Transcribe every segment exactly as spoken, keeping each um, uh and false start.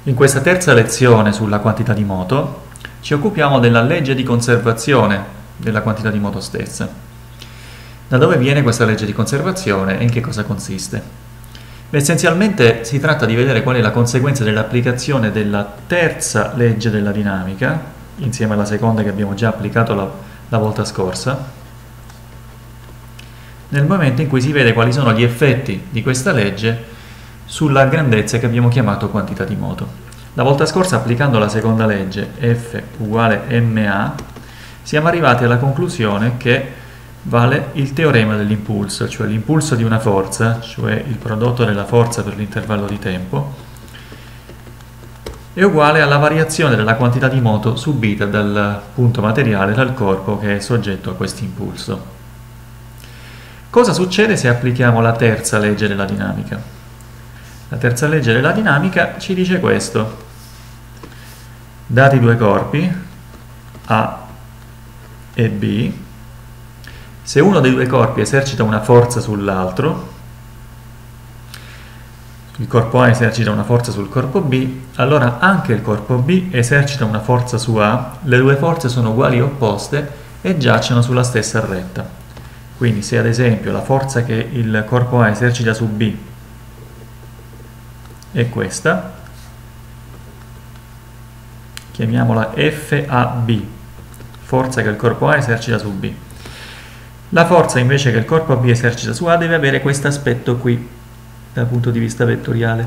In questa terza lezione sulla quantità di moto ci occupiamo della legge di conservazione della quantità di moto stessa. Da dove viene questa legge di conservazione e in che cosa consiste? Essenzialmente si tratta di vedere qual è la conseguenza dell'applicazione della terza legge della dinamica, insieme alla seconda che abbiamo già applicato la, la volta scorsa, nel momento in cui si vede quali sono gli effetti di questa legge sulla grandezza che abbiamo chiamato quantità di moto. La volta scorsa, applicando la seconda legge, F uguale ma, siamo arrivati alla conclusione che vale il teorema dell'impulso, cioè l'impulso di una forza, cioè il prodotto della forza per l'intervallo di tempo, è uguale alla variazione della quantità di moto subita dal punto materiale, dal corpo che è soggetto a questo impulso. Cosa succede se applichiamo la terza legge della dinamica? La terza legge della dinamica ci dice questo: dati due corpi, A e B, se uno dei due corpi esercita una forza sull'altro, il corpo A esercita una forza sul corpo B, allora anche il corpo B esercita una forza su A, le due forze sono uguali e opposte e giacciono sulla stessa retta. Quindi se ad esempio la forza che il corpo A esercita su B è questa, chiamiamola F A B, forza che il corpo A esercita su B. La forza invece che il corpo B esercita su A deve avere questo aspetto qui, dal punto di vista vettoriale.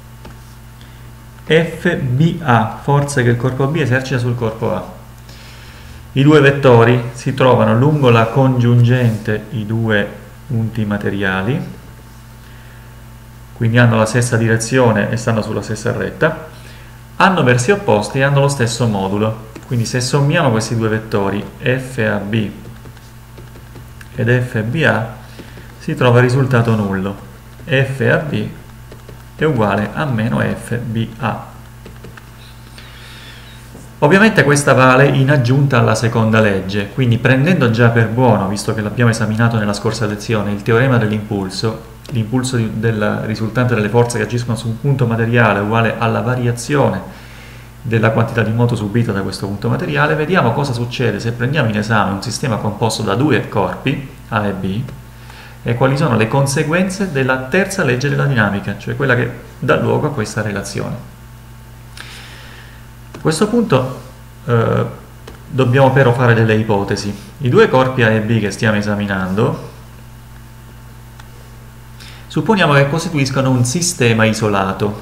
F B A, forza che il corpo B esercita sul corpo A. I due vettori si trovano lungo la congiungente, i due punti materiali, quindi hanno la stessa direzione e stanno sulla stessa retta, hanno versi opposti e hanno lo stesso modulo. Quindi se sommiamo questi due vettori, F A B ed F B A, si trova il risultato nullo. F A B è uguale a meno F B A. Ovviamente questa vale in aggiunta alla seconda legge, quindi prendendo già per buono, visto che l'abbiamo esaminato nella scorsa lezione, il teorema dell'impulso, l'impulso del risultante delle forze che agiscono su un punto materiale uguale alla variazione della quantità di moto subita da questo punto materiale, vediamo cosa succede se prendiamo in esame un sistema composto da due corpi, A e B, e quali sono le conseguenze della terza legge della dinamica, cioè quella che dà luogo a questa relazione. A questo punto eh, dobbiamo però fare delle ipotesi. I due corpi A e B che stiamo esaminando supponiamo che costituiscano un sistema isolato.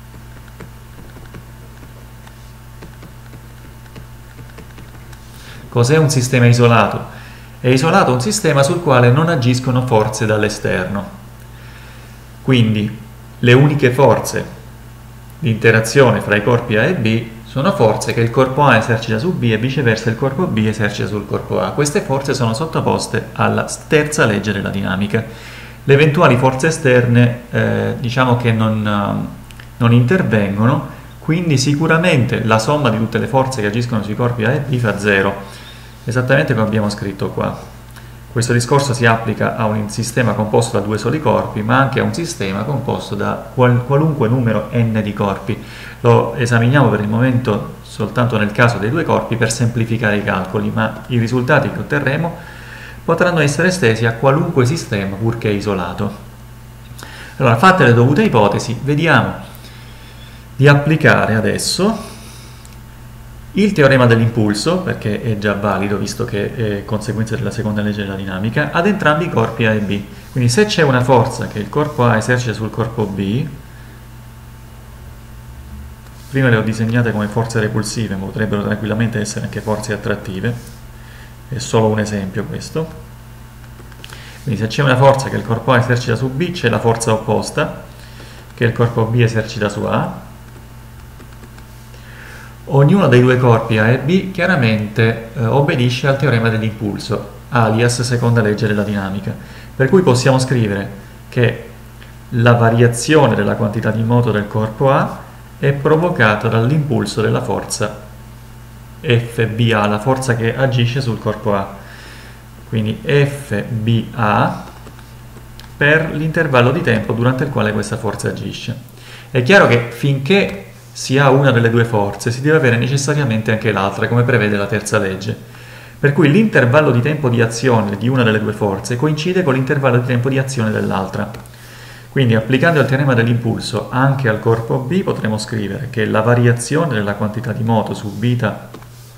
Cos'è un sistema isolato? È isolato un sistema sul quale non agiscono forze dall'esterno. Quindi le uniche forze di interazione fra i corpi A e B sono forze che il corpo A esercita su B e viceversa il corpo B esercita sul corpo A. Queste forze sono sottoposte alla terza legge della dinamica. Le eventuali forze esterne eh, diciamo che non, non intervengono, quindi sicuramente la somma di tutte le forze che agiscono sui corpi A e B fa zero, esattamente come abbiamo scritto qua. Questo discorso si applica a un sistema composto da due soli corpi, ma anche a un sistema composto da qual qualunque numero n di corpi. Lo esaminiamo per il momento soltanto nel caso dei due corpi per semplificare i calcoli, ma i risultati che otterremo potranno essere estesi a qualunque sistema purché isolato. Allora, fatte le dovute ipotesi, vediamo di applicare adesso il teorema dell'impulso, perché è già valido visto che è conseguenza della seconda legge della dinamica, ad entrambi i corpi A e B. Quindi se c'è una forza che il corpo A esercita sul corpo B, prima le ho disegnate come forze repulsive, ma potrebbero tranquillamente essere anche forze attrattive, è solo un esempio questo. Quindi se c'è una forza che il corpo A esercita su B, c'è la forza opposta che il corpo B esercita su A. Ognuno dei due corpi A e B chiaramente eh, obbedisce al teorema dell'impulso, alias seconda legge della dinamica, per cui possiamo scrivere che la variazione della quantità di moto del corpo A è provocata dall'impulso della forza F B A, la forza che agisce sul corpo A. Quindi F B A per l'intervallo di tempo durante il quale questa forza agisce. È chiaro che finché si ha una delle due forze, si deve avere necessariamente anche l'altra, come prevede la terza legge. Per cui l'intervallo di tempo di azione di una delle due forze coincide con l'intervallo di tempo di azione dell'altra. Quindi applicando il teorema dell'impulso anche al corpo B potremo scrivere che la variazione della quantità di moto subita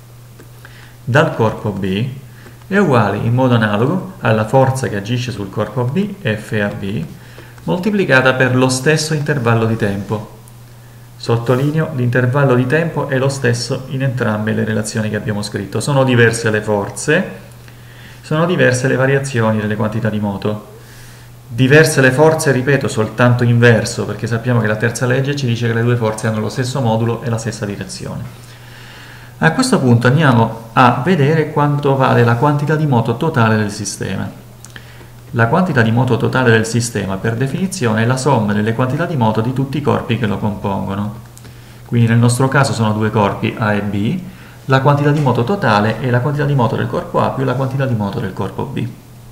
dal corpo B è uguale in modo analogo alla forza che agisce sul corpo B, F A B, moltiplicata per lo stesso intervallo di tempo. Sottolineo, l'intervallo di tempo è lo stesso in entrambe le relazioni che abbiamo scritto. Sono diverse le forze, sono diverse le variazioni delle quantità di moto. Diverse le forze, ripeto, soltanto inverso, perché sappiamo che la terza legge ci dice che le due forze hanno lo stesso modulo e la stessa direzione. A questo punto andiamo a vedere quanto vale la quantità di moto totale del sistema. La quantità di moto totale del sistema, per definizione, è la somma delle quantità di moto di tutti i corpi che lo compongono. Quindi nel nostro caso sono due corpi A e B, la quantità di moto totale è la quantità di moto del corpo A più la quantità di moto del corpo B.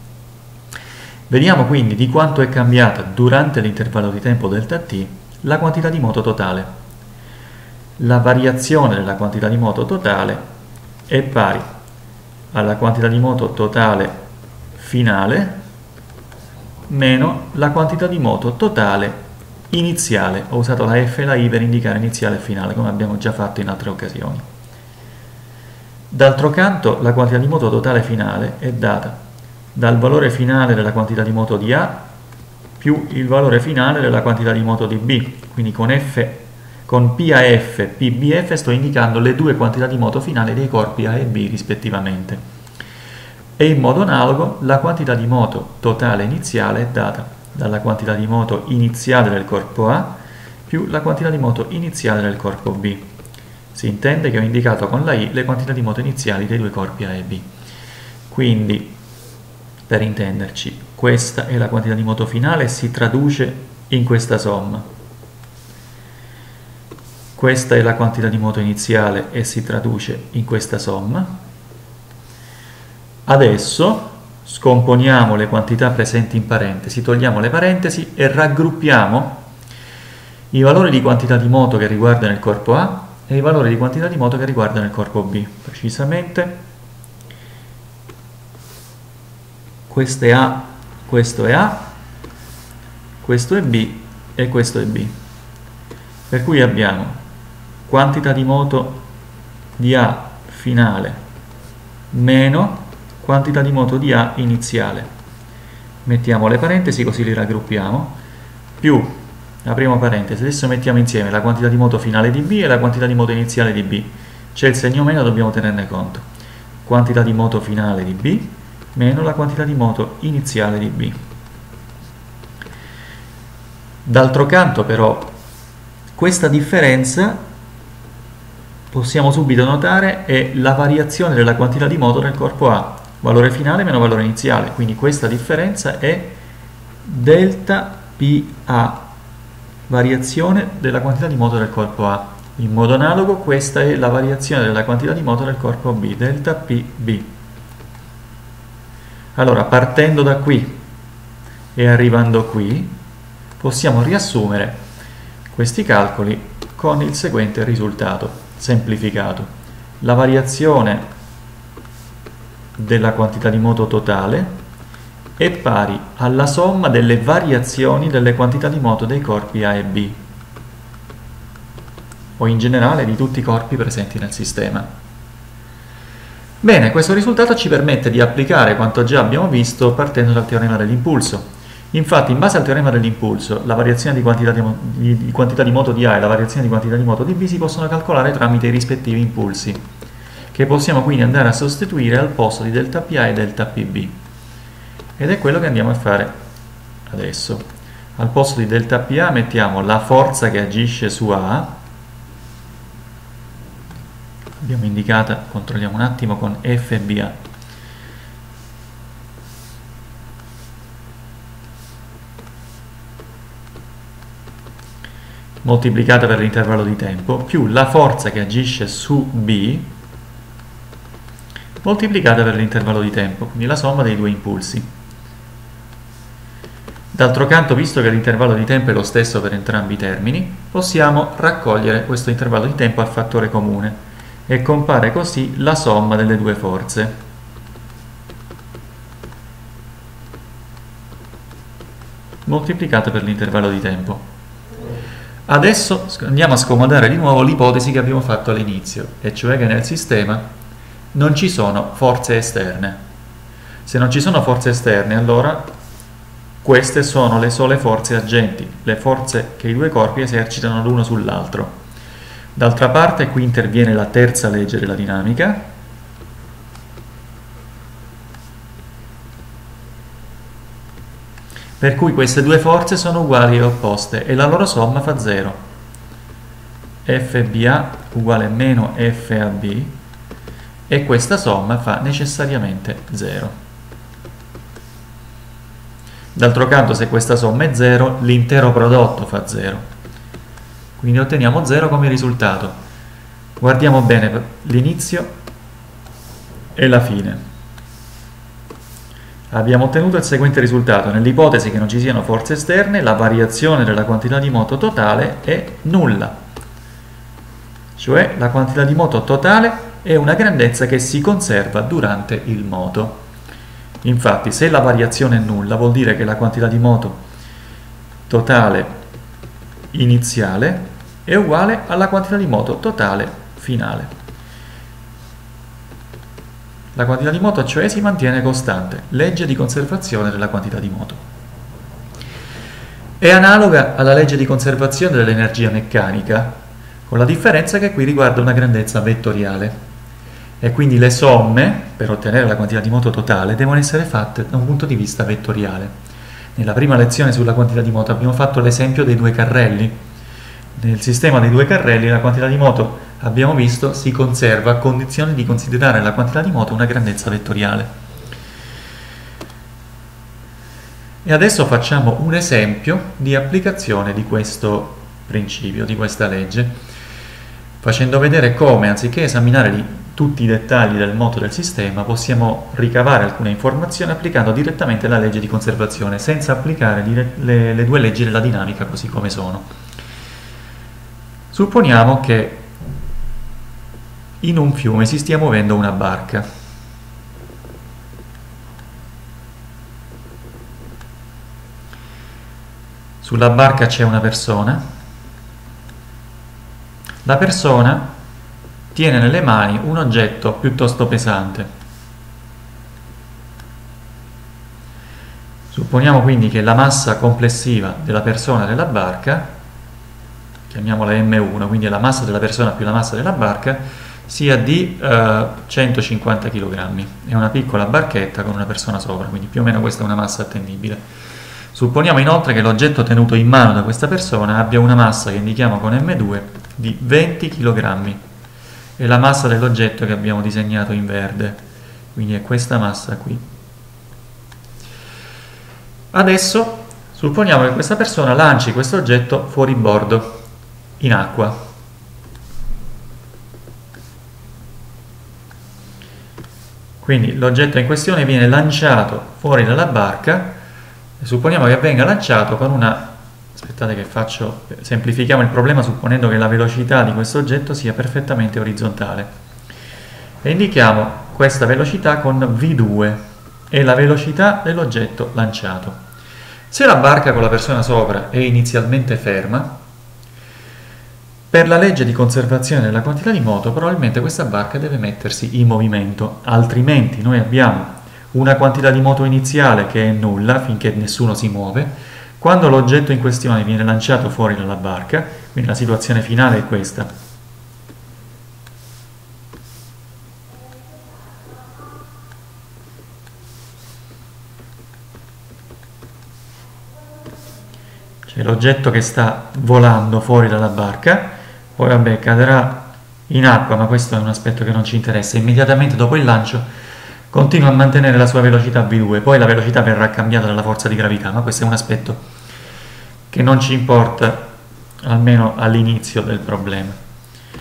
Vediamo quindi di quanto è cambiata durante l'intervallo di tempo delta t la quantità di moto totale. La variazione della quantità di moto totale è pari alla quantità di moto totale finale meno la quantità di moto totale iniziale. Ho usato la F e la I per indicare iniziale e finale, come abbiamo già fatto in altre occasioni. D'altro canto, la quantità di moto totale finale è data dal valore finale della quantità di moto di A più il valore finale della quantità di moto di B. Quindi con F Con P A F e P B F sto indicando le due quantità di moto finali dei corpi A e B rispettivamente. E in modo analogo la quantità di moto totale iniziale è data dalla quantità di moto iniziale del corpo A più la quantità di moto iniziale del corpo B. Si intende che ho indicato con la I le quantità di moto iniziali dei due corpi A e B. Quindi, per intenderci, questa è la quantità di moto finale e si traduce in questa somma. Questa è la quantità di moto iniziale e si traduce in questa somma. Adesso scomponiamo le quantità presenti in parentesi, togliamo le parentesi e raggruppiamo i valori di quantità di moto che riguardano il corpo A e i valori di quantità di moto che riguardano il corpo B. Precisamente, questo è A, questo è A, questo è B e questo è B. Per cui abbiamo quantità di moto di A finale meno quantità di moto di A iniziale. Mettiamo le parentesi così li raggruppiamo, più, apriamo parentesi, adesso mettiamo insieme la quantità di moto finale di B e la quantità di moto iniziale di B. C'è il segno meno, dobbiamo tenerne conto. Quantità di moto finale di B meno la quantità di moto iniziale di B. D'altro canto però questa differenza possiamo subito notare è la variazione della quantità di moto del corpo A, valore finale meno valore iniziale, quindi questa differenza è delta P A, variazione della quantità di moto del corpo A. In modo analogo questa è la variazione della quantità di moto del corpo B, delta P B. Allora, partendo da qui e arrivando qui, possiamo riassumere questi calcoli con il seguente risultato semplificato. La variazione della quantità di moto totale è pari alla somma delle variazioni delle quantità di moto dei corpi A e B, o in generale di tutti i corpi presenti nel sistema. Bene, questo risultato ci permette di applicare quanto già abbiamo visto partendo dal teorema dell'impulso. Infatti, in base al teorema dell'impulso, la variazione di quantità di, di, di quantità di moto di A e la variazione di quantità di moto di B si possono calcolare tramite i rispettivi impulsi, che possiamo quindi andare a sostituire al posto di delta P A e delta P B. Ed è quello che andiamo a fare adesso. Al posto di delta P A mettiamo la forza che agisce su A, abbiamo indicata, controlliamo un attimo con F B A. Moltiplicata per l'intervallo di tempo, più la forza che agisce su B, moltiplicata per l'intervallo di tempo, quindi la somma dei due impulsi. D'altro canto, visto che l'intervallo di tempo è lo stesso per entrambi i termini, possiamo raccogliere questo intervallo di tempo al fattore comune e compare così la somma delle due forze. Moltiplicate per l'intervallo di tempo. Adesso andiamo a scomodare di nuovo l'ipotesi che abbiamo fatto all'inizio, e cioè che nel sistema non ci sono forze esterne. Se non ci sono forze esterne, allora queste sono le sole forze agenti, le forze che i due corpi esercitano l'uno sull'altro. D'altra parte, qui interviene la terza legge della dinamica, per cui queste due forze sono uguali e opposte e la loro somma fa zero. F B A uguale meno F A B e questa somma fa necessariamente zero. D'altro canto, se questa somma è zero, l'intero prodotto fa zero. Quindi otteniamo zero come risultato. Guardiamo bene l'inizio e la fine. Abbiamo ottenuto il seguente risultato. Nell'ipotesi che non ci siano forze esterne, la variazione della quantità di moto totale è nulla. Cioè la quantità di moto totale è una grandezza che si conserva durante il moto. Infatti, se la variazione è nulla, vuol dire che la quantità di moto totale iniziale è uguale alla quantità di moto totale finale. La quantità di moto, cioè, si mantiene costante, legge di conservazione della quantità di moto. È analoga alla legge di conservazione dell'energia meccanica, con la differenza che qui riguarda una grandezza vettoriale. E quindi le somme, per ottenere la quantità di moto totale, devono essere fatte da un punto di vista vettoriale. Nella prima lezione sulla quantità di moto abbiamo fatto l'esempio dei due carrelli. Nel sistema dei due carrelli la quantità di moto, abbiamo visto, si conserva a condizione di considerare la quantità di moto una grandezza vettoriale. E adesso facciamo un esempio di applicazione di questo principio, di questa legge, facendo vedere come, anziché esaminare tutti i dettagli del moto del sistema, possiamo ricavare alcune informazioni applicando direttamente la legge di conservazione, senza applicare le, le due leggi della dinamica così come sono. Supponiamo che in un fiume si stia muovendo una barca. Sulla barca c'è una persona. La persona tiene nelle mani un oggetto piuttosto pesante. Supponiamo quindi che la massa complessiva della persona della barca, chiamiamola M uno, quindi la massa della persona più la massa della barca, sia di eh, centocinquanta chilogrammi. È una piccola barchetta con una persona sopra, quindi più o meno questa è una massa attendibile. Supponiamo inoltre che l'oggetto tenuto in mano da questa persona abbia una massa che indichiamo con M due di venti chilogrammi. E la massa dell'oggetto che abbiamo disegnato in verde, quindi è questa massa qui. Adesso supponiamo che questa persona lanci questo oggetto fuori bordo, in acqua. Quindi l'oggetto in questione viene lanciato fuori dalla barca e supponiamo che venga lanciato con una... Aspettate che faccio, semplifichiamo il problema supponendo che la velocità di questo oggetto sia perfettamente orizzontale. E indichiamo questa velocità con V due, è la velocità dell'oggetto lanciato. Se la barca con la persona sopra è inizialmente ferma, per la legge di conservazione della quantità di moto probabilmente questa barca deve mettersi in movimento, altrimenti noi abbiamo una quantità di moto iniziale che è nulla finché nessuno si muove. Quando l'oggetto in questione viene lanciato fuori dalla barca, quindi la situazione finale è questa. C'è l'oggetto che sta volando fuori dalla barca, poi vabbè caderà in acqua, ma questo è un aspetto che non ci interessa. Immediatamente dopo il lancio continua a mantenere la sua velocità V due, poi la velocità verrà cambiata dalla forza di gravità, ma questo è un aspetto che non ci importa, almeno all'inizio del problema.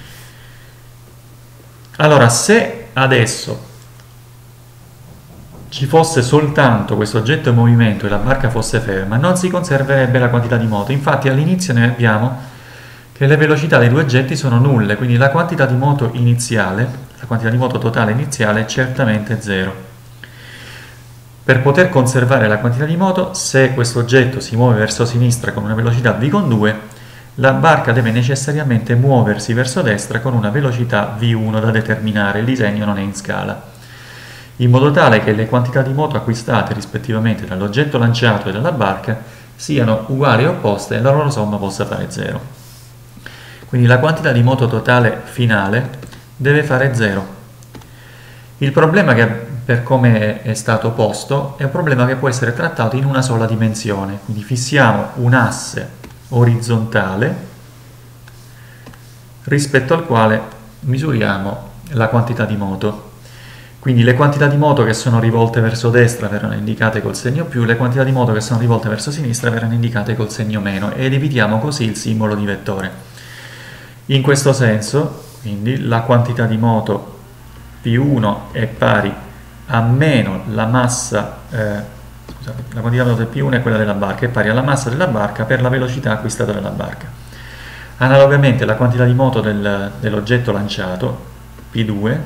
Allora, se adesso ci fosse soltanto questo oggetto in movimento e la barca fosse ferma, non si conserverebbe la quantità di moto. Infatti all'inizio noi abbiamo che le velocità dei due oggetti sono nulle, quindi la quantità di moto iniziale, la quantità di moto totale iniziale è certamente zero. Per poter conservare la quantità di moto, se questo oggetto si muove verso sinistra con una velocità v con due, la barca deve necessariamente muoversi verso destra con una velocità v uno da determinare, il disegno non è in scala, in modo tale che le quantità di moto acquistate rispettivamente dall'oggetto lanciato e dalla barca siano uguali e opposte e la loro somma possa fare zero. Quindi la quantità di moto totale finale deve fare zero. Il problema, che per come è stato posto, è un problema che può essere trattato in una sola dimensione, quindi fissiamo un asse orizzontale rispetto al quale misuriamo la quantità di moto. Quindi le quantità di moto che sono rivolte verso destra verranno indicate col segno più, le quantità di moto che sono rivolte verso sinistra verranno indicate col segno meno, ed evitiamo così il simbolo di vettore. In questo senso, quindi, la quantità di moto P uno è pari a meno la massa eh, scusate, la quantità di moto P uno è quella della barca, è pari alla massa della barca per la velocità acquistata dalla barca. Analogamente la quantità di moto del, dell'oggetto lanciato, P due,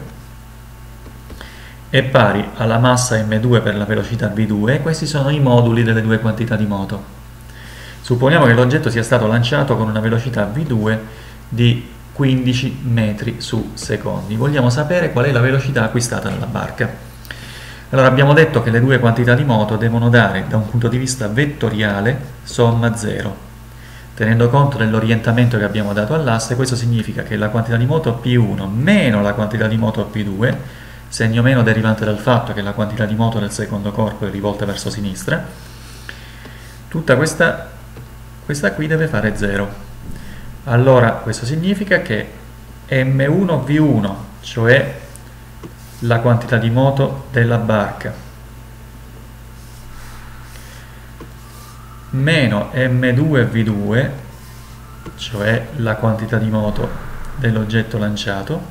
è pari alla massa M due per la velocità V due, e questi sono i moduli delle due quantità di moto. Supponiamo che l'oggetto sia stato lanciato con una velocità V due di quindici metri su secondi. Vogliamo sapere qual è la velocità acquistata dalla barca. Allora, abbiamo detto che le due quantità di moto devono dare, da un punto di vista vettoriale, somma zero. Tenendo conto dell'orientamento che abbiamo dato all'asse, questo significa che la quantità di moto P uno meno la quantità di moto P due, segno meno derivante dal fatto che la quantità di moto del secondo corpo è rivolta verso sinistra, tutta questa, questa qui deve fare zero. Allora questo significa che M uno V uno, cioè la quantità di moto della barca, meno M due V due, cioè la quantità di moto dell'oggetto lanciato,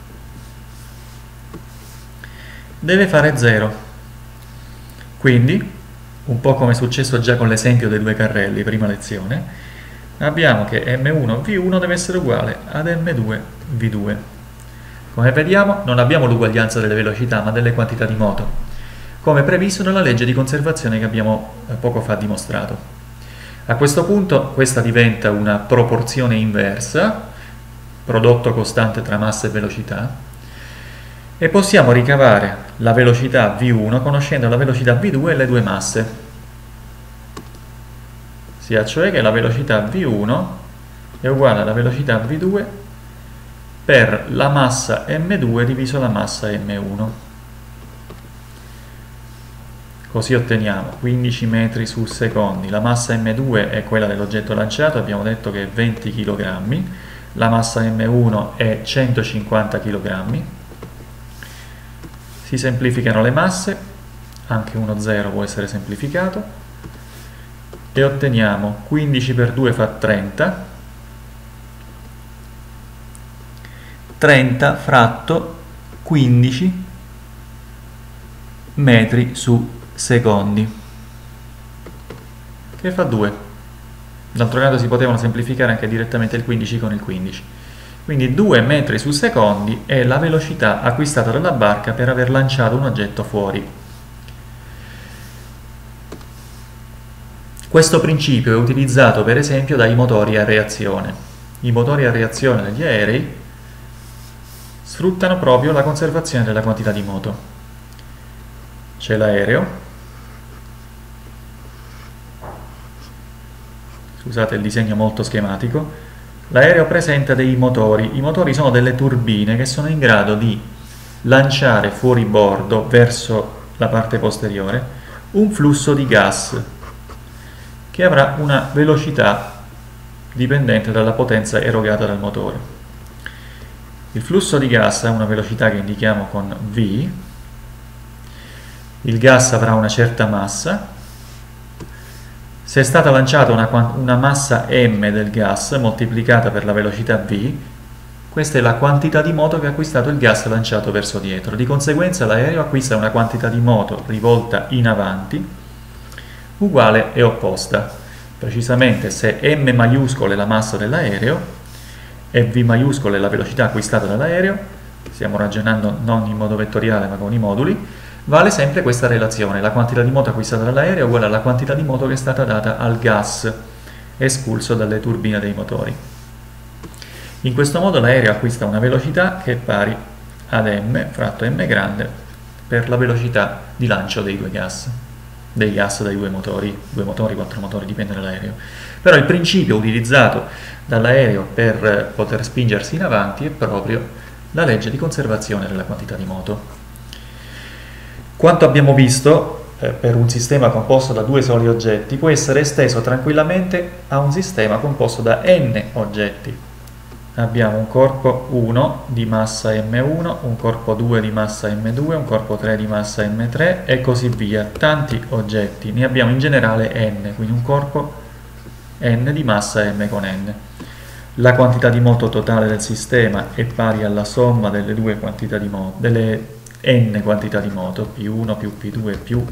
deve fare zero. Quindi, un po' come è successo già con l'esempio dei due carrelli, prima lezione, abbiamo che M uno V uno deve essere uguale ad M due V due. Come vediamo, non abbiamo l'uguaglianza delle velocità, ma delle quantità di moto, come previsto nella legge di conservazione che abbiamo poco fa dimostrato. A questo punto questa diventa una proporzione inversa, prodotto costante tra massa e velocità, e possiamo ricavare la velocità V uno conoscendo la velocità V due e le due masse, sia cioè che la velocità V uno è uguale alla velocità V due per la massa M due diviso la massa M uno. Così otteniamo quindici metri su secondi. La massa M due è quella dell'oggetto lanciato, abbiamo detto che è venti chilogrammi, la massa M uno è centocinquanta chilogrammi. Si semplificano le masse, anche uno zero può essere semplificato, e otteniamo quindici per due fa trenta, trenta fratto quindici metri su secondi, che fa due. D'altro canto si potevano semplificare anche direttamente il quindici con il quindici. Quindi due metri su secondi è la velocità acquistata dalla barca per aver lanciato un oggetto fuori. Questo principio è utilizzato per esempio dai motori a reazione. I motori a reazione degli aerei sfruttano proprio la conservazione della quantità di moto. C'è l'aereo, scusate il disegno molto schematico, l'aereo presenta dei motori. I motori sono delle turbine che sono in grado di lanciare fuori bordo, verso la parte posteriore, un flusso di gas che avrà una velocità dipendente dalla potenza erogata dal motore. Il flusso di gas ha una velocità che indichiamo con V, il gas avrà una certa massa. Se è stata lanciata una, una massa m del gas moltiplicata per la velocità v, Questa è la quantità di moto che ha acquistato il gas lanciato verso dietro. Di conseguenza l'aereo acquista una quantità di moto rivolta in avanti uguale e opposta. Precisamente se M maiuscola è la massa dell'aereo e V maiuscola è la velocità acquistata dall'aereo, stiamo ragionando non in modo vettoriale ma con i moduli, vale sempre questa relazione. La quantità di moto acquistata dall'aereo è uguale alla quantità di moto che è stata data al gas espulso dalle turbine dei motori. In questo modo l'aereo acquista una velocità che è pari ad m fratto m grande per la velocità di lancio dei due gas, dei gas dai due motori, due motori, quattro motori, dipende dall'aereo. Però il principio utilizzato dall'aereo per poter spingersi in avanti è proprio la legge di conservazione della quantità di moto. Quanto abbiamo visto, eh, per un sistema composto da due soli oggetti può essere esteso tranquillamente a un sistema composto da n oggetti. Abbiamo un corpo uno di massa m uno, un corpo due di massa m due, un corpo tre di massa m tre e così via. Tanti oggetti, ne abbiamo in generale n, quindi un corpo n di massa m con n. La quantità di moto totale del sistema è pari alla somma delle due quantità di moto, delle n quantità di moto, P uno più P due più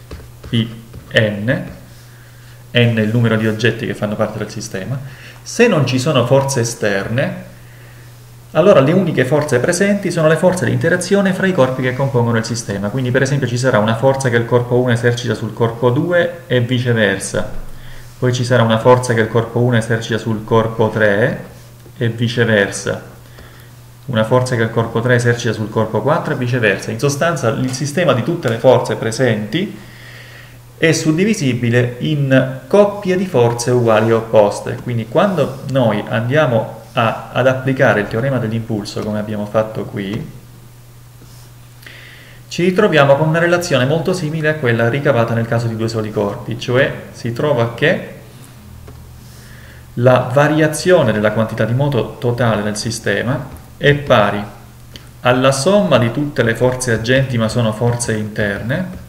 Pn, n è il numero di oggetti che fanno parte del sistema. Se non ci sono forze esterne, allora le uniche forze presenti sono le forze di interazione fra i corpi che compongono il sistema. Quindi per esempio ci sarà una forza che il corpo uno esercita sul corpo due e viceversa. Poi ci sarà una forza che il corpo uno esercita sul corpo tre e viceversa. Una forza che il corpo tre esercita sul corpo quattro e viceversa. In sostanza il sistema di tutte le forze presenti è suddivisibile in coppie di forze uguali e opposte. Quindi quando noi andiamo a, ad applicare il teorema dell'impulso, come abbiamo fatto qui, ci ritroviamo con una relazione molto simile a quella ricavata nel caso di due soli corpi, cioè si trova che la variazione della quantità di moto totale del sistema è pari alla somma di tutte le forze agenti, ma sono forze interne,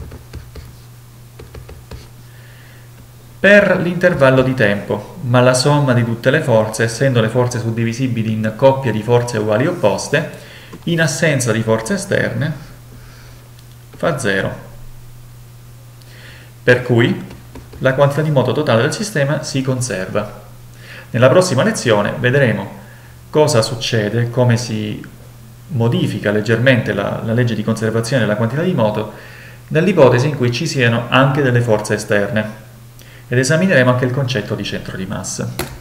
per l'intervallo di tempo, ma la somma di tutte le forze, essendo le forze suddivisibili in coppie di forze uguali e opposte, in assenza di forze esterne, fa zero. Per cui la quantità di moto totale del sistema si conserva. Nella prossima lezione vedremo cosa succede, come si modifica leggermente la, la legge di conservazione della quantità di moto nell'ipotesi in cui ci siano anche delle forze esterne. Ed esamineremo anche il concetto di centro di massa.